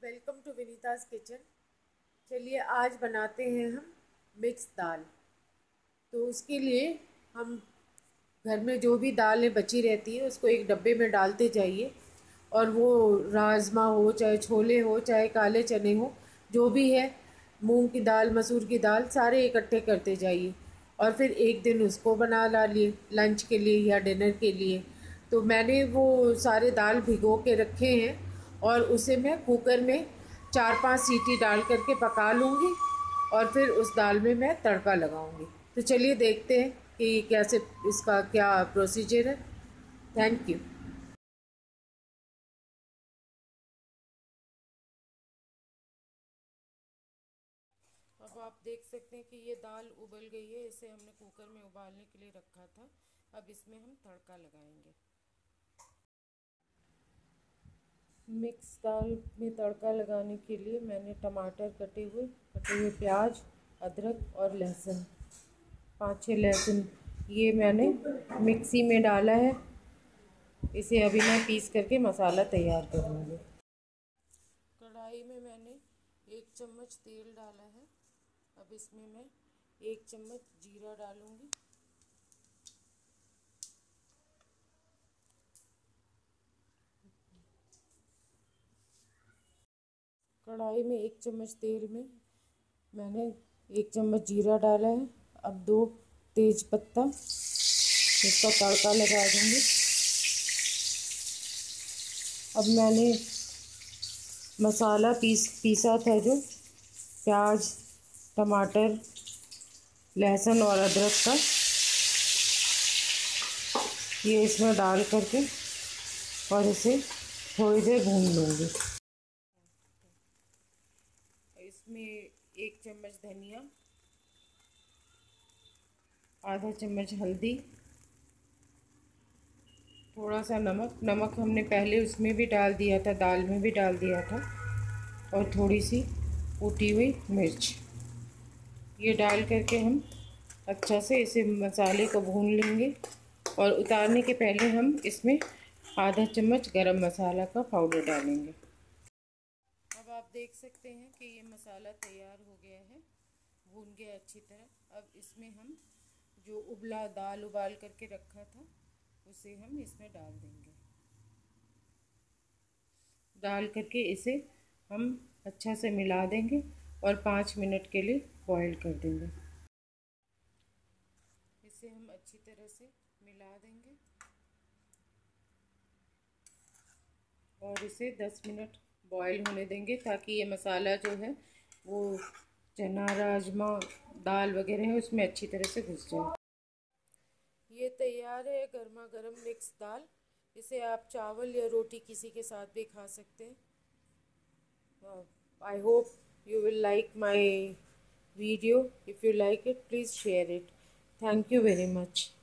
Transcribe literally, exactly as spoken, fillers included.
Welcome to Vinita's kitchen. चलिए आज बनाते हैं हम मिक्स दाल। तो उसके लिए हम घर में जो भी दालें बची रहती है उसको एक डब्बे में डालते जाइए, और वो राजमा हो चाहे छोले हो चाहे काले चने हो, जो भी है, मूंग की दाल मसूर की दाल, सारे इकट्ठे करते जाइए। और फिर एक दिन उसको बना डालिए लंच के लिए या डिनर के लिए। तो मैंने वो सारे दाल भिगो के रखे हैं और उसे मैं कुकर में चार पांच सीटी डाल करके पका लूँगी, और फिर उस दाल में मैं तड़का लगाऊंगी। तो चलिए देखते हैं कि कैसे इसका क्या प्रोसीजर है। Thank you. अब आप देख सकते हैं कि ये दाल उबल गई है। इसे हमने कुकर में उबालने के लिए रखा था। अब इसमें हम तड़का लगाएंगे। मिक्स दाल में तड़का लगाने के लिए मैंने टमाटर कटे हुए कटे हुए प्याज, अदरक और लहसुन, पाँच छः लहसुन, ये मैंने मिक्सी में डाला है। इसे अभी मैं पीस करके मसाला तैयार करूँगी। कढ़ाई में मैंने एक चम्मच तेल डाला है। अब इसमें मैं एक चम्मच जीरा डालूँगी। कढ़ाई में एक चम्मच तेल में मैंने एक चम्मच जीरा डाला है। अब दो तेज पत्ता, इसका तड़का लगा दूँगी। अब मैंने मसाला पीस पीसा था, जो प्याज, टमाटर, लहसुन और अदरक का, ये इसमें डाल करके और इसे थोड़ी देर भून लूँगी। इसमें एक चम्मच धनिया, आधा चम्मच हल्दी, थोड़ा सा नमक, नमक हमने पहले उसमें भी डाल दिया था, दाल में भी डाल दिया था, और थोड़ी सी कूटी हुई मिर्च, ये डाल करके हम अच्छा से इसे मसाले को भून लेंगे। और उतारने के पहले हम इसमें आधा चम्मच गरम मसाला का पाउडर डालेंगे। अब आप देख सकते हैं कि ये मसाला तैयार हो गया है, भून गया अच्छी तरह। अब इसमें हम जो उबला दाल उबाल करके रखा था उसे हम इसमें डाल देंगे। डाल करके इसे हम अच्छा से मिला देंगे और पाँच मिनट के लिए बॉईल कर देंगे। इसे हम अच्छी तरह से मिला देंगे और इसे दस मिनट बॉईल होने देंगे, ताकि ये मसाला जो है वो चना, राजमा, दाल वगैरह है उसमें अच्छी तरह से घुस जाए। ये तैयार है गर्मा गर्म मिक्स दाल। इसे आप चावल या रोटी किसी के साथ भी खा सकते हैं। I hope you will like my video. If you like it, please share it. Thank you very much.